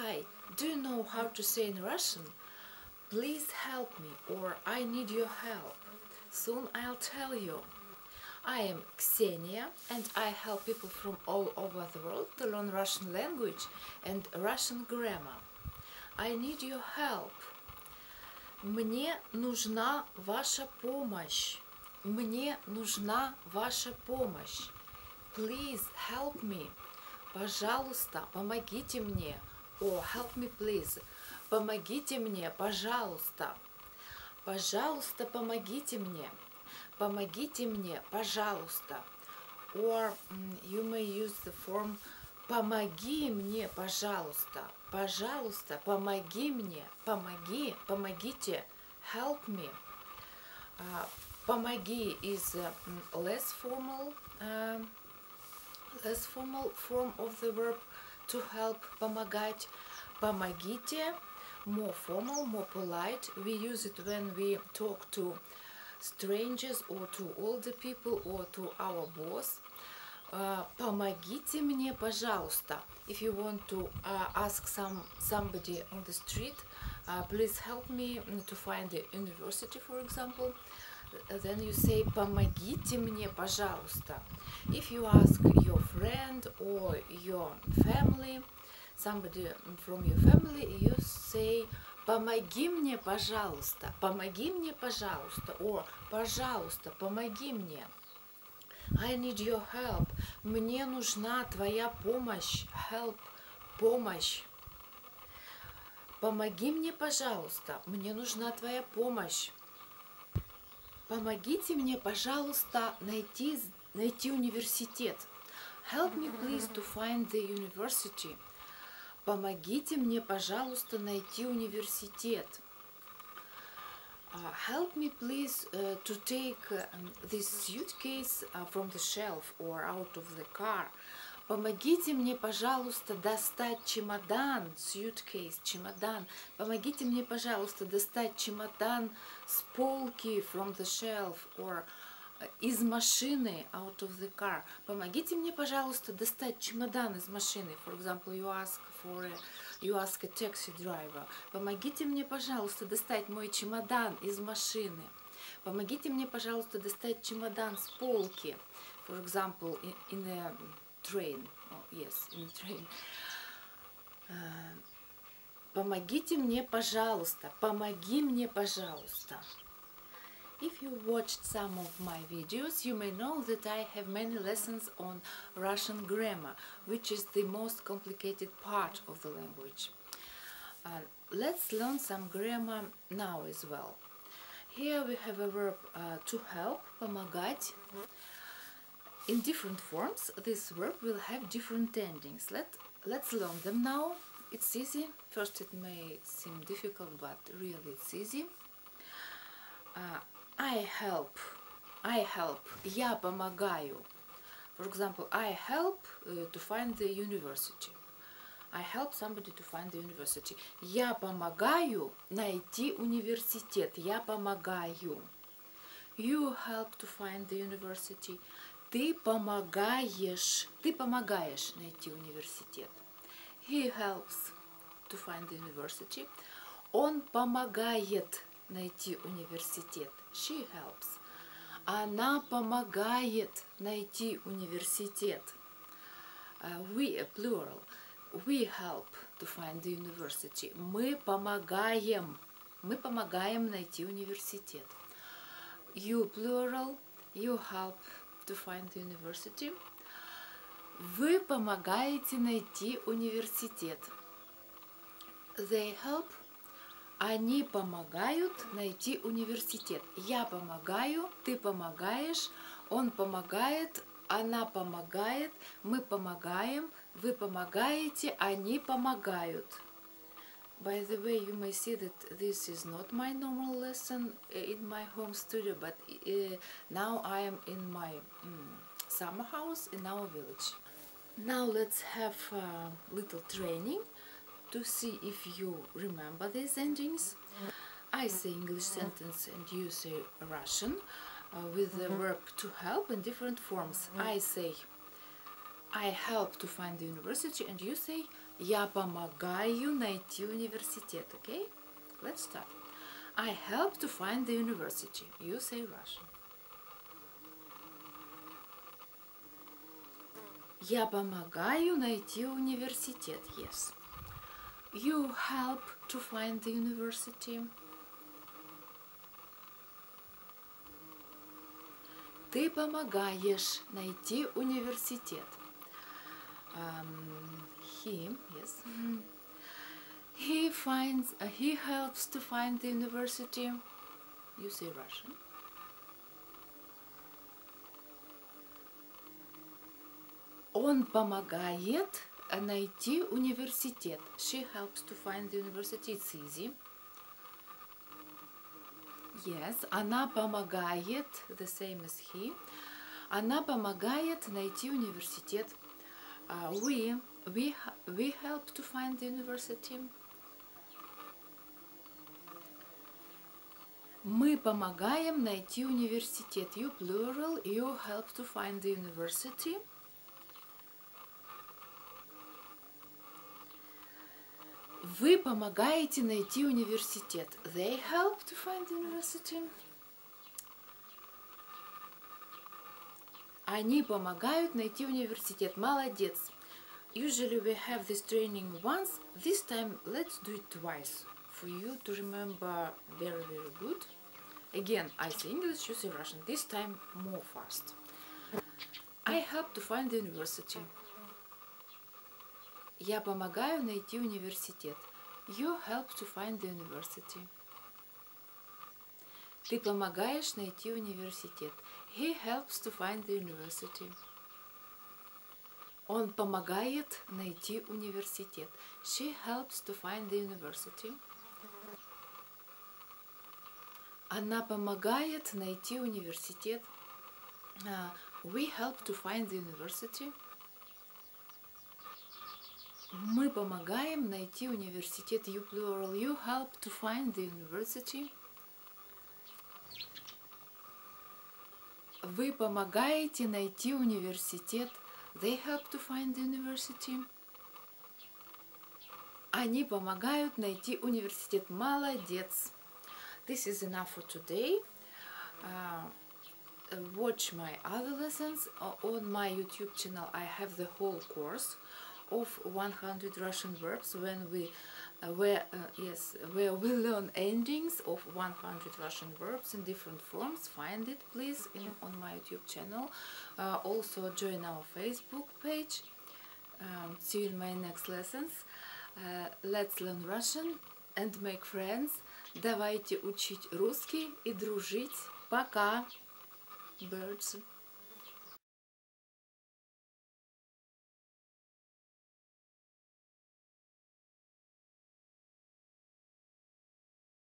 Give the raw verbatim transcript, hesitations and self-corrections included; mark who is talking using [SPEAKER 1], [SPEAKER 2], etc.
[SPEAKER 1] Hi, do you know how to say in Russian? Please help me, or I need your help. Soon I'll tell you. I am Ksenia and I help people from all over the world to learn Russian language and Russian grammar. I need your help. Мне нужна ваша помощь. Мне нужна ваша помощь. Please help me. Пожалуйста, помогите мне. Or help me please. Помогите мне, пожалуйста. Пожалуйста, помогите мне. Помогите мне, пожалуйста. Or you may use the form помоги мне, пожалуйста. Пожалуйста, помоги мне. Помоги, помогите. Help me. Uh, помоги is uh, less formal, uh, less formal form of the verb to help, помогать. Помогите, more formal, more polite. We use it when we talk to strangers or to older people or to our boss. Uh, помогите мне, пожалуйста. If you want to uh, ask some somebody on the street, uh, please help me to find the university, for example. Then you say помогите мне, пожалуйста. If you ask your friend or your family, somebody from your family, you say помоги мне, пожалуйста. Помоги мне, пожалуйста. Or пожалуйста, помоги мне. I need your help. Мне нужна твоя помощь. Help. Помощь. Помоги мне, пожалуйста. Мне нужна твоя помощь. Помогите мне, пожалуйста, найти, найти университет. Help me, please, to find the university. Помогите мне, пожалуйста, найти университет. Uh, help me, please, uh, to take uh, this suitcase uh, from the shelf or out of the car. Помогите мне, пожалуйста, достать чемодан, suitcase, чемодан. Помогите мне, пожалуйста, достать чемодан с полки, from the shelf, or из машины, out of the car. Помогите мне, пожалуйста, достать чемодан из машины. For example, you ask for a, you ask a taxi driver. Помогите мне, пожалуйста, достать мой чемодан из машины. Помогите мне, пожалуйста, достать чемодан с полки. For example, in, in a train. Oh, yes, in a train. Uh, помогите мне, пожалуйста. Помоги мне, пожалуйста. If you watched some of my videos, you may know that I have many lessons on Russian grammar, which is the most complicated part of the language. Uh, let's learn some grammar now as well. Here we have a verb uh, to help, помогать. In different forms, this verb will have different endings. Let, let's learn them now. It's easy. First it may seem difficult, but really it's easy. Uh, I help. I help. Я помогаю. For example, I help uh, to find the university. I help somebody to find the university. Я помогаю найти университет. Я помогаю. You help to find the university. Ты помогаешь. Ты помогаешь найти университет. He helps to find the university. Он помогает найти университет. She helps. Она помогает найти университет. Uh, we, a plural. We help to find the university. Мы помогаем. Мы помогаем найти университет. You, plural. You help to find the university. Вы помогаете найти университет. They help. Они помогают найти университет. Я помогаю, ты помогаешь, он помогает, она помогает, мы помогаем, вы помогаете, они помогают. By the way, you may see that this is not my normal lesson in my home studio, but uh, now I am in my um, summer house in our village. Now let's have a little training to see if you remember these endings. I say English sentence and you say Russian uh, with the verb to help in different forms. I say I help to find the university and you say Я помогаю найти университет. Okay? Let's start. I help to find the university. You say Russian. Я помогаю найти университет. Yes. You help to find the university. Ты помогаешь найти университет. Um, he, yes. He finds, uh, he helps to find the university. You say Russian. Он помогает найти университет. She helps to find the university. It's easy. Yes, она помогает, the same as he. Она помогает найти университет. Uh, we, we, we help to find the university. Мы помогаем найти университет. You plural, you help to find the university. Вы помогаете найти университет. They help to find the university. Они помогают найти университет. Молодец. Usually we have this training once. This time let's do it twice. For you to remember very, very good. Again, I say English, you say Russian. This time more fast. I help to find the university. Я помогаю найти университет. You help to find the university. Ты помогаешь найти университет. He helps to find the university. Он помогает найти университет. She helps to find the university. Она помогает найти университет. Uh, we help to find the university. Мы помогаем найти университет. You plural. You help to find the university. Вы помогаете найти университет. They help to find the university. Они помогают найти университет. Молодец. This is enough for today. Uh, watch my other lessons on my YouTube channel. I have the whole course of one hundred Russian verbs when we uh, where uh, yes where we learn endings of one hundred Russian verbs in different forms. Find it please in on my YouTube channel. Uh, also join our Facebook page. Um, see you in my next lessons. Uh, let's learn Russian and make friends. Давайте учить русский и дружить. Пока, birds.